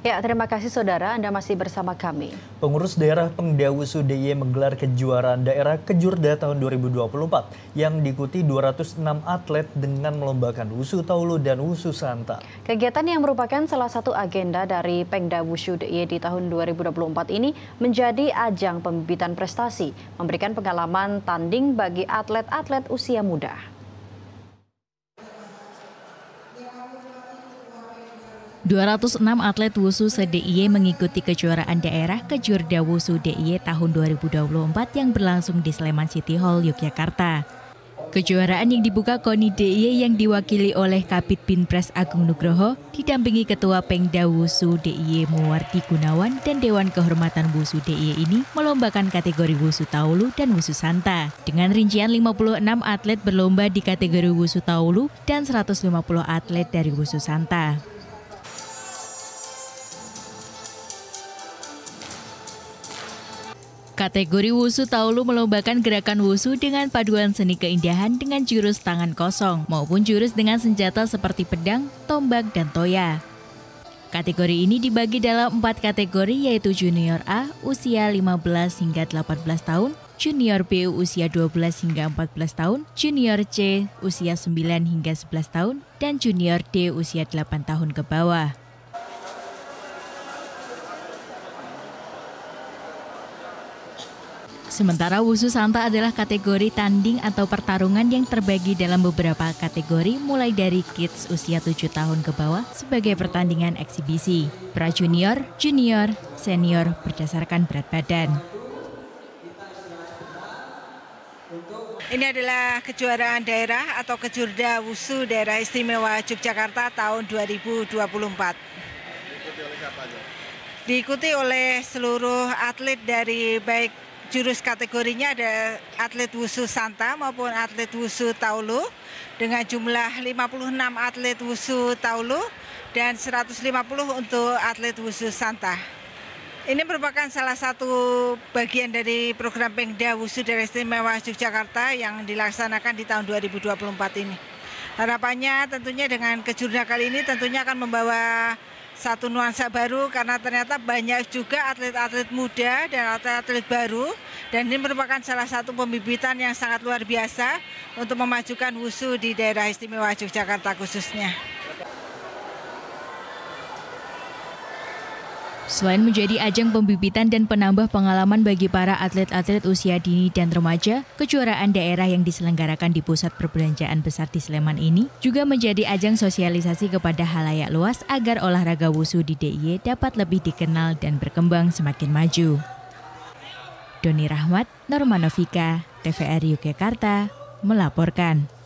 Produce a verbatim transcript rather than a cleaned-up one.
Ya, terima kasih saudara, Anda masih bersama kami. Pengurus daerah Pengda Wusu D I Y menggelar kejuaraan daerah Kejurda tahun dua ribu dua puluh empat yang diikuti dua ratus enam atlet dengan melombakan Wusu Taulu dan Wusu Santa. Kegiatan yang merupakan salah satu agenda dari Pengda Wusu D I Y di tahun dua ribu dua puluh empat ini menjadi ajang pembibitan prestasi, memberikan pengalaman tanding bagi atlet-atlet usia muda. dua ratus enam atlet Wusu se-D I Y mengikuti kejuaraan daerah Kejurda Wusu D I Y tahun dua ribu dua puluh empat yang berlangsung di Sleman City Hall, Yogyakarta. Kejuaraan yang dibuka KONI D I Y yang diwakili oleh Kabid Binpres Agung Nugroho, didampingi Ketua Pengda Wusu D I Y Muwardi Gunawan dan Dewan Kehormatan Wusu D I Y ini melombakan kategori Wusu Taulu dan Wusu Santa. Dengan rincian lima puluh enam atlet berlomba di kategori Wusu Taulu dan seratus lima puluh atlet dari Wusu Santa. Kategori Wusu Taulu melombakan gerakan Wusu dengan paduan seni keindahan dengan jurus tangan kosong maupun jurus dengan senjata seperti pedang, tombak, dan toya. Kategori ini dibagi dalam empat kategori yaitu Junior A usia lima belas hingga delapan belas tahun, Junior B usia dua belas hingga empat belas tahun, Junior C usia sembilan hingga sebelas tahun, dan Junior D usia delapan tahun ke bawah. Sementara Wusu Santa adalah kategori tanding atau pertarungan yang terbagi dalam beberapa kategori mulai dari kids usia tujuh tahun ke bawah sebagai pertandingan eksibisi, pra-junior, junior, senior berdasarkan berat badan. Ini adalah kejuaraan daerah atau Kejurda Wusu Daerah Istimewa Yogyakarta tahun dua ribu dua puluh empat. Diikuti oleh seluruh atlet dari baik jurus kategorinya ada atlet Wusu Santa maupun atlet Wusu Taulu dengan jumlah lima puluh enam atlet Wusu Taulu dan seratus lima puluh untuk atlet Wusu Santa. Ini merupakan salah satu bagian dari program Pengda Wusu Daerah Istimewa Yogyakarta yang dilaksanakan di tahun dua ribu dua puluh empat ini. Harapannya tentunya dengan kejurda kali ini tentunya akan membawa satu nuansa baru karena ternyata banyak juga atlet-atlet muda dan atlet-atlet baru dan ini merupakan salah satu pembibitan yang sangat luar biasa untuk memajukan Wusu di daerah istimewa Yogyakarta khususnya. Selain menjadi ajang pembibitan dan penambah pengalaman bagi para atlet-atlet usia dini dan remaja, kejuaraan daerah yang diselenggarakan di Pusat Perbelanjaan Besar di Sleman ini juga menjadi ajang sosialisasi kepada halayak luas agar olahraga Wusu di D I Y dapat lebih dikenal dan berkembang semakin maju. Doni Rahmat, Norma Novika, T V R I Yogyakarta, melaporkan.